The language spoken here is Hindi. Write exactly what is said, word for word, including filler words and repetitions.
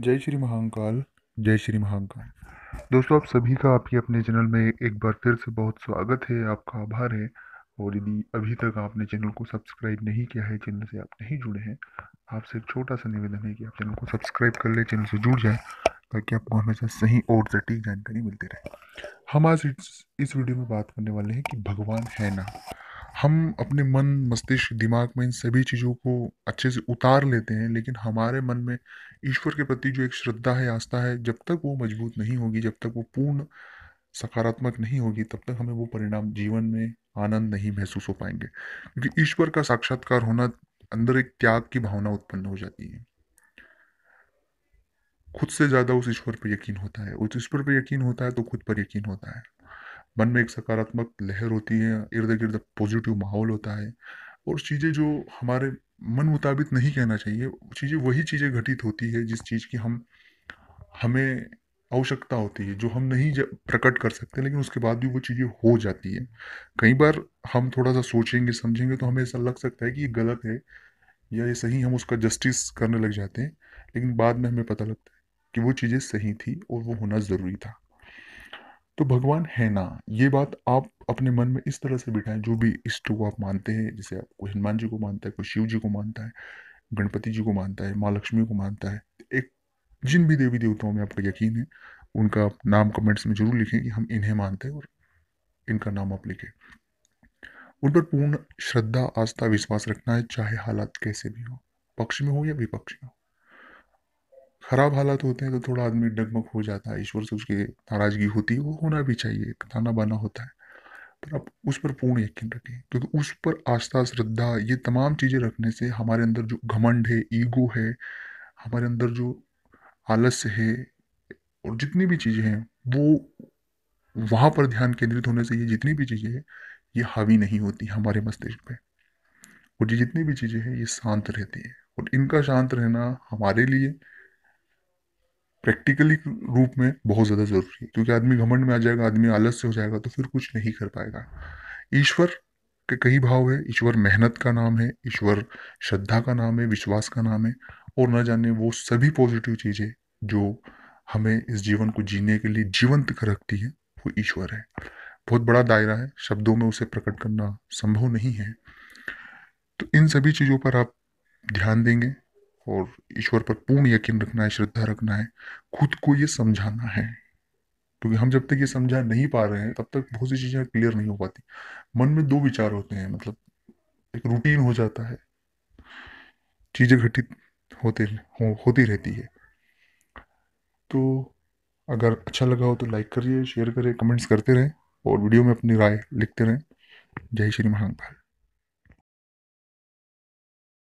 जय श्री महाकाल। जय श्री महाकाल। दोस्तों, आप सभी का आपके अपने चैनल में एक बार फिर से बहुत स्वागत है। आपका आभार है। और यदि अभी तक आपने चैनल को सब्सक्राइब नहीं किया है, चैनल से आप नहीं जुड़े हैं, आपसे एक छोटा सा निवेदन है कि आप चैनल को सब्सक्राइब कर ले, चैनल से जुड़ जाए, ताकि आपको हमेशा सही और सटीक जानकारी मिलती रहे। हम आज इस, इस वीडियो में बात करने वाले हैं कि भगवान है ना। हम अपने मन, मस्तिष्क, दिमाग में इन सभी चीज़ों को अच्छे से उतार लेते हैं, लेकिन हमारे मन में ईश्वर के प्रति जो एक श्रद्धा है, आस्था है, जब तक वो मजबूत नहीं होगी, जब तक वो पूर्ण सकारात्मक नहीं होगी, तब तक हमें वो परिणाम जीवन में आनंद नहीं महसूस हो पाएंगे। क्योंकि ईश्वर का साक्षात्कार होना, अंदर एक त्याग की भावना उत्पन्न हो जाती है। खुद से ज्यादा उस ईश्वर पर यकीन होता है। उस ईश्वर पर यकीन होता है तो खुद पर यकीन होता है। मन में एक सकारात्मक लहर होती है, इर्द गिर्द पॉजिटिव माहौल होता है। और चीज़ें जो हमारे मन मुताबिक नहीं कहना चाहिए, चीज़ें वही चीज़ें घटित होती है जिस चीज़ की हम हमें आवश्यकता होती है, जो हम नहीं ज- प्रकट कर सकते, लेकिन उसके बाद भी वो चीज़ें हो जाती है। कई बार हम थोड़ा सा सोचेंगे, समझेंगे, तो हमें ऐसा लग सकता है कि ये गलत है या ये सही, हम उसका जस्टिस करने लग जाते हैं। लेकिन बाद में हमें पता लगता है कि वो चीज़ें सही थी और वो होना ज़रूरी था। तो भगवान है ना, ये बात आप अपने मन में इस तरह से बिठाएं। जो भी इष्ट को आप मानते हैं, जैसे आप कोई हनुमान जी को मानता है, कोई शिव जी को मानता है, गणपति जी को मानता है, माँ लक्ष्मी को मानता है, एक जिन भी देवी देवताओं में आपका यकीन है, उनका आप नाम कमेंट्स में जरूर लिखें कि हम इन्हें मानते हैं, और इनका नाम आप लिखें। उन पर पूर्ण श्रद्धा, आस्था, विश्वास रखना है, चाहे हालात कैसे भी हो, पक्ष में हो या विपक्ष में हो। खराब हालात होते हैं तो थोड़ा आदमी डगमग हो जाता है, ईश्वर से उसकी नाराजगी होती है, वो होना भी चाहिए, ताना बाना होता है। पर आप उस पर पूर्ण यकीन रखें, क्योंकि उस पर आस्था, श्रद्धा, ये तमाम चीजें रखने से हमारे अंदर जो घमंड है, ईगो है, हमारे अंदर जो आलस्य है, और जितनी भी चीजें हैं, वो वहां पर ध्यान केंद्रित होने से ये जितनी भी चीजें हैं, ये हावी नहीं होती हमारे मस्तिष्क पे। और ये जितनी भी चीजें हैं, ये शांत रहती है। और इनका शांत रहना हमारे लिए प्रैक्टिकली रूप में बहुत ज्यादा जरूरी है। क्योंकि आदमी घमंड में आ जाएगा, आदमी आलस्य हो जाएगा, तो फिर कुछ नहीं कर पाएगा। ईश्वर के कई भाव है। ईश्वर मेहनत का नाम है, ईश्वर श्रद्धा का नाम है, विश्वास का नाम है, और न जाने वो सभी पॉजिटिव चीजें जो हमें इस जीवन को जीने के लिए जीवंत कर रखती है, वो ईश्वर है। बहुत बड़ा दायरा है, शब्दों में उसे प्रकट करना संभव नहीं है। तो इन सभी चीजों पर आप ध्यान देंगे, और ईश्वर पर पूर्ण यकीन रखना है, श्रद्धा रखना है, खुद को ये समझाना है। क्योंकि हम जब तक ये समझा नहीं पा रहे हैं, तब तक बहुत सी चीजें क्लियर नहीं हो पाती। मन में दो विचार होते हैं, मतलब एक रूटीन हो जाता है, चीजें घटित होते हो, होती रहती है। तो अगर अच्छा लगा हो तो लाइक करिए, शेयर करें, कमेंट्स करते रहें, और वीडियो में अपनी राय लिखते रहें। जय श्री महाकाल।